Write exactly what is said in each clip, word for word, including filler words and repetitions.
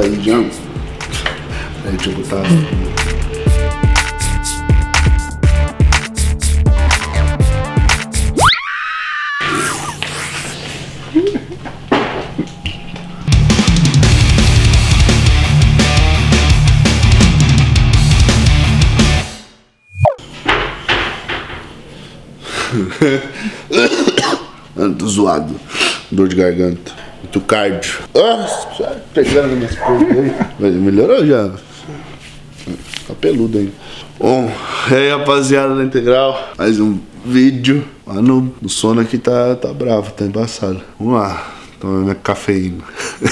saidinha. Aí deixa eu botar. Tô zoado. Dor de garganta. Muito cardio. Ah, pegando minhas coisas aí. Mas melhorou já. Tá peludo ainda. Bom, e aí rapaziada da Integral, mais um vídeo. Mano, o sono aqui tá, tá bravo, tá embaçado. Vamos lá, tomar minha cafeína.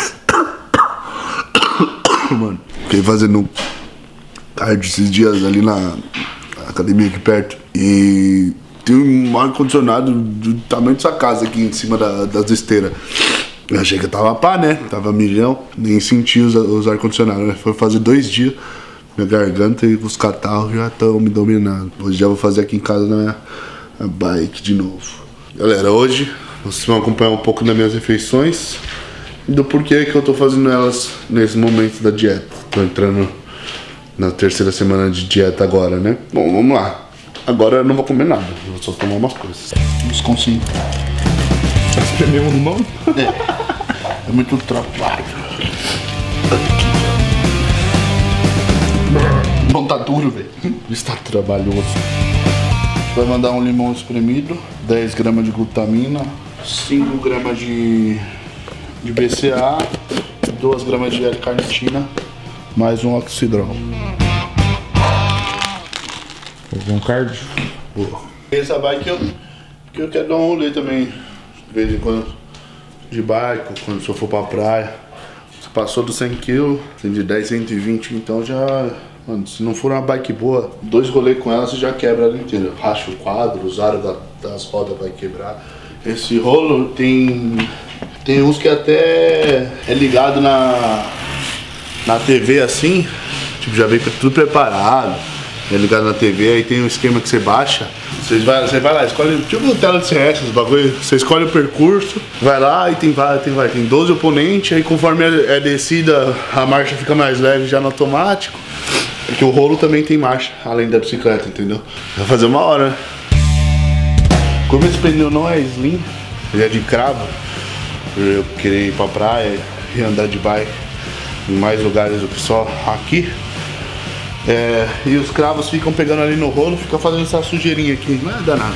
Mano, fiquei fazendo cardio esses dias ali na academia aqui perto. E tem um ar-condicionado do tamanho dessa casa aqui em cima da, das esteiras. Eu achei que eu tava pá, né? Tava milhão, nem senti os, os ar-condicionados, né? Foi fazer dois dias. Minha garganta e os catarros já estão me dominando. Hoje já vou fazer aqui em casa na minha na bike de novo. Galera, hoje vocês vão acompanhar um pouco das minhas refeições e do porquê que eu tô fazendo elas nesse momento da dieta. Tô entrando na terceira semana de dieta agora, né? Bom, vamos lá. Agora eu não vou comer nada, eu vou só tomar umas coisas. Vamos concentrar. Vai espremer um limão? É. É muito trabalho. Não tá duro, velho. Está trabalhoso. Vai mandar um limão espremido, dez gramas de glutamina, cinco gramas de, de B C A, duas gramas de L-carnitina, mais um oxidrol. Fazer um cardio. Boa. Essa bike eu, que eu quero dar um rolê também, de vez em quando, de bike, quando eu for pra praia. Você passou dos cem quilos, tem de dez, cento e vinte, então já... Mano, se não for uma bike boa, dois rolês com ela você já quebra ela inteira. Racha o quadro, os aros da, das rodas vai quebrar. Esse rolo tem... Tem uns que até é ligado na... Na T V assim, tipo, já vem tudo preparado. É ligado na T V, aí tem um esquema que você baixa. Você vai, você vai lá, escolhe, tipo tela de C S, os bagulho. Você escolhe o percurso, vai lá e tem, tem, vai, tem doze oponentes. Aí conforme é descida, a marcha fica mais leve já no automático. Porque o rolo também tem marcha, além da bicicleta, entendeu? Vai fazer uma hora, né? Como esse pneu não é slim, ele é de cravo, eu queria ir pra praia e andar de bike em mais lugares do que só aqui. É, e os cravos ficam pegando ali no rolo, fica fazendo essa sujeirinha aqui, não é danado.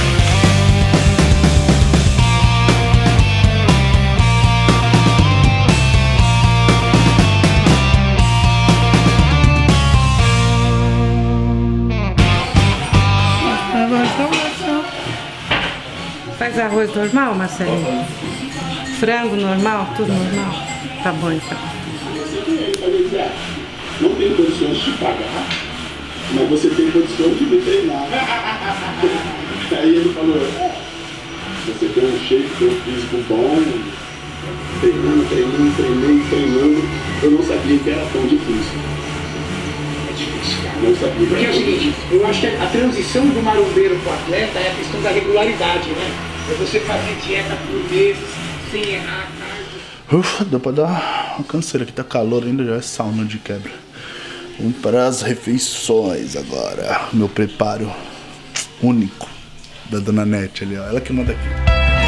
Faz arroz normal, Marcelinho? Frango normal? Tudo normal? Tá bom então. Não tem condições de pagar, mas você tem condições de me treinar. Aí ele falou, você tem um shape, tem um físico bom, treinando, treinando, treinando, treinando. Eu não sabia que era tão difícil. É difícil, cara. Não sabia. Porque é o seguinte, eu acho que a transição do marombeiro para o atleta é a questão da regularidade, né? É você fazer dieta por meses, sem errar, cardio. Ufa, dá pra dar uma canseira, aqui tá calor ainda, já é sauna de quebra. Vamos para as refeições agora. Meu preparo único da Dona Nete ali, ó. Ela que manda aqui.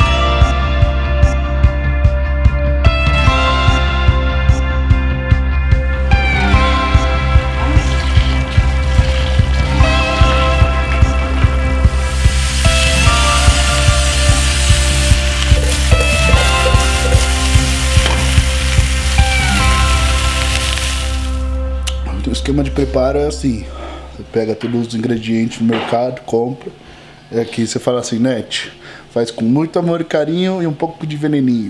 O esquema de preparo é assim, você pega todos os ingredientes no mercado, compra, e aqui você fala assim, Net, faz com muito amor e carinho e um pouco de veneninho.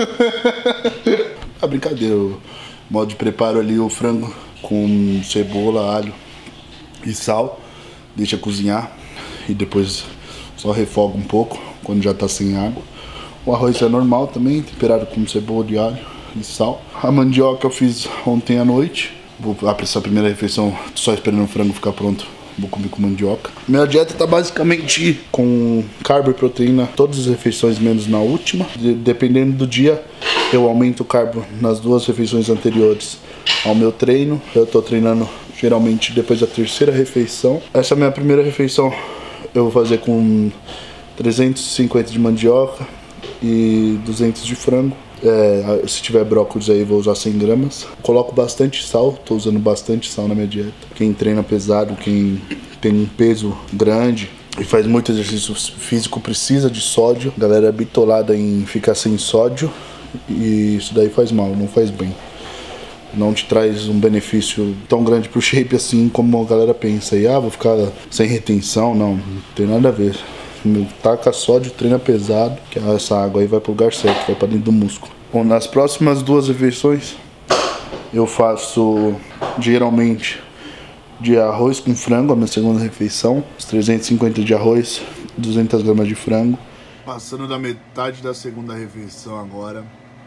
É brincadeira, o modo de preparo ali, o frango com cebola, alho e sal, deixa cozinhar e depois só refoga um pouco quando já tá sem água. O arroz é normal também, temperado com cebola de alho e sal. A mandioca eu fiz ontem à noite. Vou apressar a primeira refeição, tô só esperando o frango ficar pronto. Vou comer com mandioca. Minha dieta tá basicamente com carbo e proteína todas as refeições, menos na última. De, dependendo do dia, eu aumento o carbo nas duas refeições anteriores ao meu treino. Eu tô treinando geralmente depois da terceira refeição. Essa é a minha primeira refeição, eu vou fazer com trezentos e cinquenta de mandioca e duzentos de frango. É, se tiver brócolis aí, vou usar cem gramas. Coloco bastante sal, tô usando bastante sal na minha dieta. Quem treina pesado, quem tem um peso grande e faz muito exercício físico precisa de sódio. A galera é bitolada em ficar sem sódio e isso daí faz mal, não faz bem. Não te traz um benefício tão grande pro shape assim como a galera pensa. E ah, vou ficar sem retenção, não, não tem nada a ver. Taca sódio, treina pesado, que essa água aí vai pro lugar certo, vai pra dentro do músculo. Bom, nas próximas duas refeições eu faço geralmente de arroz com frango, a minha segunda refeição, os trezentos e cinquenta de arroz, duzentas gramas de frango. Passando da metade da segunda refeição agora,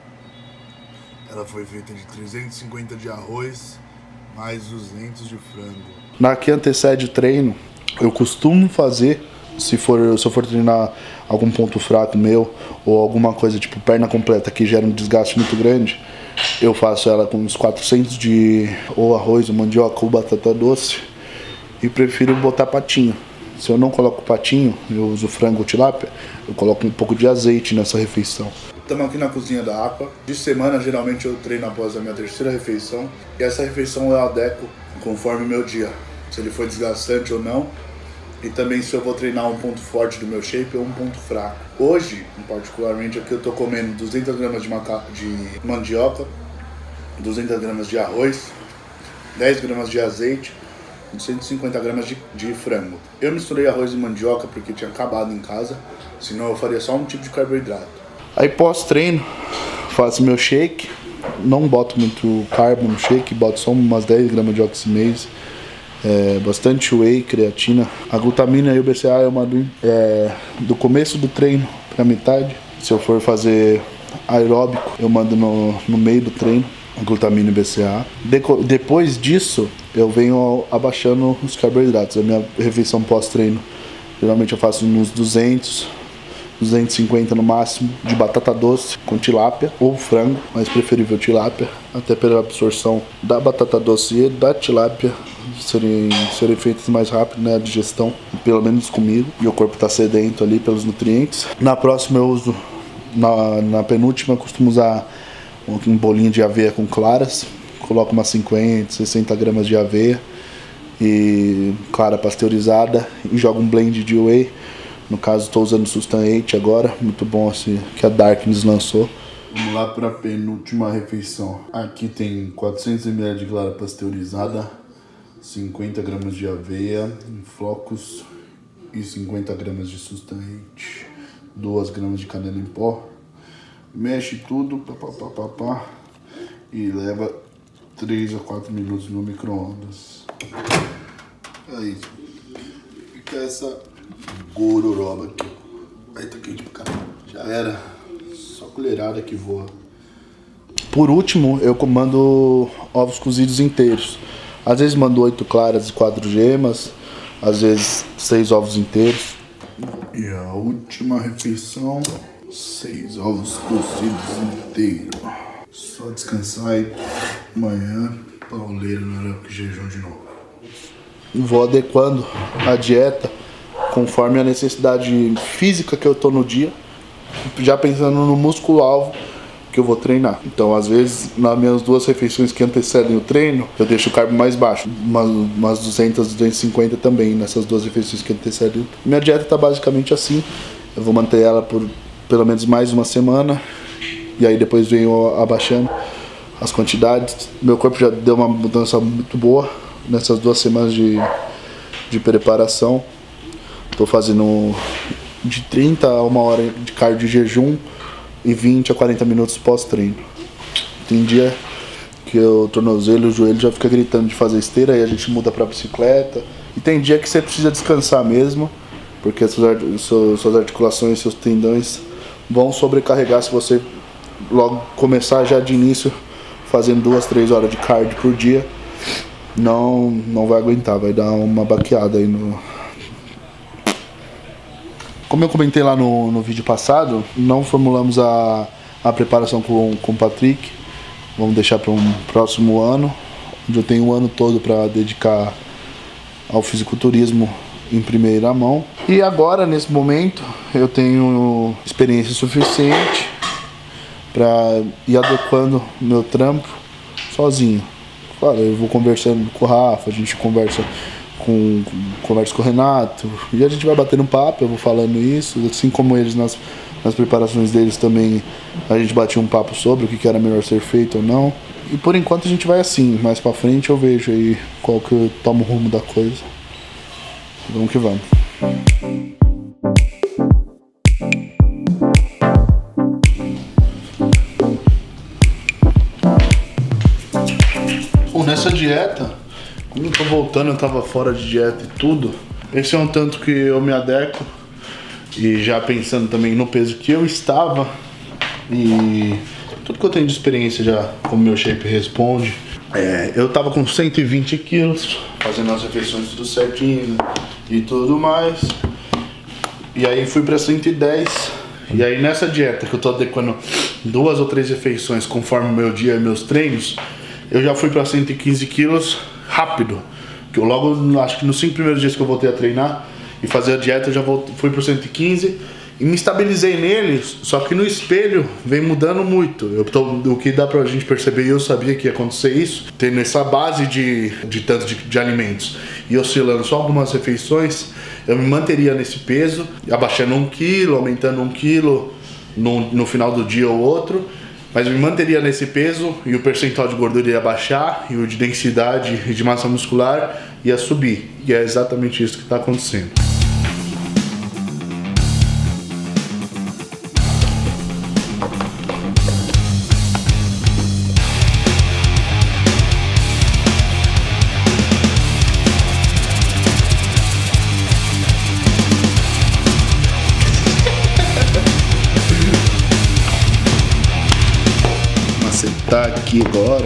ela foi feita de trezentos e cinquenta de arroz mais duzentos de frango. Na que antecede o treino, eu costumo fazer, se, for, se eu for treinar algum ponto fraco meu, ou alguma coisa tipo perna completa que gera um desgaste muito grande, eu faço ela com uns quatrocentos de ou arroz, ou mandioca, ou batata doce, e prefiro botar patinho. Se eu não coloco patinho, eu uso frango ou tilápia, eu coloco um pouco de azeite nessa refeição. Estamos aqui na cozinha da Aqua. De semana, geralmente eu treino após a minha terceira refeição. E essa refeição eu adequo conforme o meu dia, se ele foi desgastante ou não. E também se eu vou treinar um ponto forte do meu shape ou um ponto fraco. Hoje, particularmente, aqui eu estou comendo duzentas gramas de, maca... de mandioca, duzentas gramas de arroz, dez gramas de azeite, cento e cinquenta gramas de, de frango. Eu misturei arroz e mandioca porque tinha acabado em casa, senão eu faria só um tipo de carboidrato. Aí pós-treino, faço meu shake, não boto muito carbo no shake, boto só umas dez gramas de oximase, é, bastante whey, creatina. A glutamina e o B C A eu mando é, do começo do treino para metade. Se eu for fazer aeróbico, eu mando no, no meio do treino. Glutamina e B C A. Deco depois disso, eu venho abaixando os carboidratos. A minha refeição pós-treino, geralmente eu faço uns duzentos, duzentos e cinquenta no máximo, de batata doce com tilápia ou frango, mas preferível tilápia, até pela absorção da batata doce e da tilápia serem, serem feitas mais rápido, né, a digestão, pelo menos comigo, e o corpo está sedento ali pelos nutrientes. Na próxima eu uso, na, na penúltima eu costumo usar um bolinho de aveia com claras, coloco umas cinquenta, sessenta gramas de aveia e clara pasteurizada e jogo um blend de whey. No caso estou usando Sustain oito agora, muito bom esse que a Darkness lançou. Vamos lá para a penúltima refeição. Aqui tem quatrocentos mililitros de clara pasteurizada, cinquenta gramas de aveia em flocos e cinquenta gramas de Sustain oito, duas gramas de canela em pó. Mexe tudo, pá, pá, pá, pá, pá, e leva três a quatro minutos no micro-ondas. Aí, fica essa gororoba aqui. Aí tá quente pra caramba. Já era, só colherada que voa. Por último, eu comando ovos cozidos inteiros. Às vezes mando oito claras e quatro gemas, às vezes seis ovos inteiros. E a última refeição, seis ovos cozidos inteiros. Só descansar e amanhã pauleira na hora que jejum de novo. Vou adequando a dieta conforme a necessidade física que eu tô no dia, já pensando no músculo alvo que eu vou treinar. Então, às vezes, nas minhas duas refeições que antecedem o treino, eu deixo o carbo mais baixo, umas, umas duzentas, duzentas e cinquenta também nessas duas refeições que antecedem. Minha dieta tá basicamente assim. Eu vou manter ela por pelo menos mais uma semana e aí depois venho abaixando as quantidades. Meu corpo já deu uma mudança muito boa nessas duas semanas de, de preparação. Estou fazendo de trinta a uma hora de cardio de jejum e vinte a quarenta minutos pós-treino. Tem dia que o tornozelo e o joelho já fica gritando de fazer esteira, aí a gente muda para bicicleta. E tem dia que você precisa descansar mesmo, porque suas, suas articulações, seus tendões vão sobrecarregar se você logo começar já de início fazendo duas, três horas de cardio por dia. Não, não vai aguentar, vai dar uma baqueada aí no... Como eu comentei lá no, no vídeo passado, não formulamos a, a preparação com, com o Patrick. Vamos deixar para um próximo ano, onde eu tenho um ano todo para dedicar ao fisiculturismo em primeira mão. E agora, nesse momento, eu tenho experiência suficiente para ir adequando meu trampo sozinho. Claro, eu vou conversando com o Rafa, a gente conversa com, conversa com o Renato, e a gente vai batendo um papo, eu vou falando isso, assim como eles nas, nas preparações deles também, a gente batia um papo sobre o que era melhor ser feito ou não. E por enquanto a gente vai assim, mais pra frente eu vejo aí qual que eu tomo o rumo da coisa. Vamos que vamos. Bom, nessa dieta, quando eu tô voltando, eu tava fora de dieta e tudo. Esse é um tanto que eu me adequo. E já pensando também no peso que eu estava. E tudo que eu tenho de experiência já, como meu shape responde. É, eu tava com cento e vinte quilos, fazendo as refeições tudo certinho e tudo mais. E aí fui pra cento e dez. E aí nessa dieta que eu tô adequando duas ou três refeições conforme o meu dia e meus treinos, eu já fui pra cento e quinze quilos rápido. Que eu logo, acho que nos cinco primeiros dias que eu voltei a treinar e fazer a dieta, eu já voltei, fui pro cento e quinze e me estabilizei nele, só que no espelho vem mudando muito. Eu tô, o que dá pra gente perceber, eu sabia que ia acontecer isso, tendo essa base de, de tanto de, de alimentos e oscilando só algumas refeições, eu me manteria nesse peso, abaixando um quilo, aumentando um quilo no, no final do dia ou outro, mas eu me manteria nesse peso e o percentual de gordura ia baixar e o de densidade e de massa muscular ia subir. E é exatamente isso que está acontecendo. Tá aqui agora.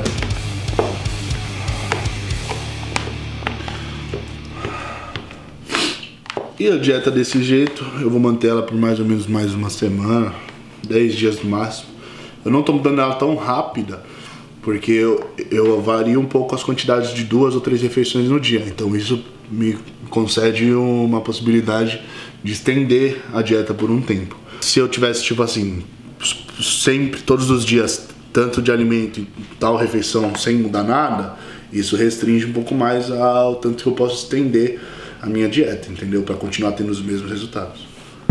E a dieta desse jeito, eu vou manter ela por mais ou menos mais uma semana, dez dias no máximo. Eu não tô mudando ela tão rápida, porque eu, eu vario um pouco as quantidades de duas ou três refeições no dia. Então isso me concede uma possibilidade de estender a dieta por um tempo. Se eu tivesse, tipo assim, sempre, todos os dias, tanto de alimento e tal refeição sem mudar nada, isso restringe um pouco mais ao tanto que eu posso estender a minha dieta, entendeu? Para continuar tendo os mesmos resultados.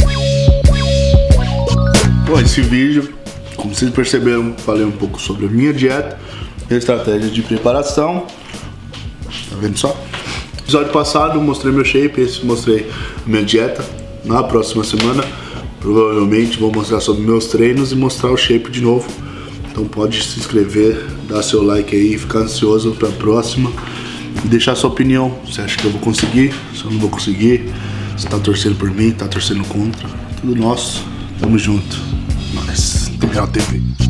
Bom, esse vídeo, como vocês perceberam, falei um pouco sobre a minha dieta e estratégia de preparação. Tá vendo só? No episódio passado eu mostrei meu shape, esse mostrei a minha dieta. Na próxima semana, provavelmente vou mostrar sobre meus treinos e mostrar o shape de novo. Então pode se inscrever, dar seu like aí, ficar ansioso para a próxima e deixar sua opinião. Você acha que eu vou conseguir? Se eu não vou conseguir? Você tá torcendo por mim? Tá torcendo contra? Tudo nosso. Tamo junto. Nós. Real T V.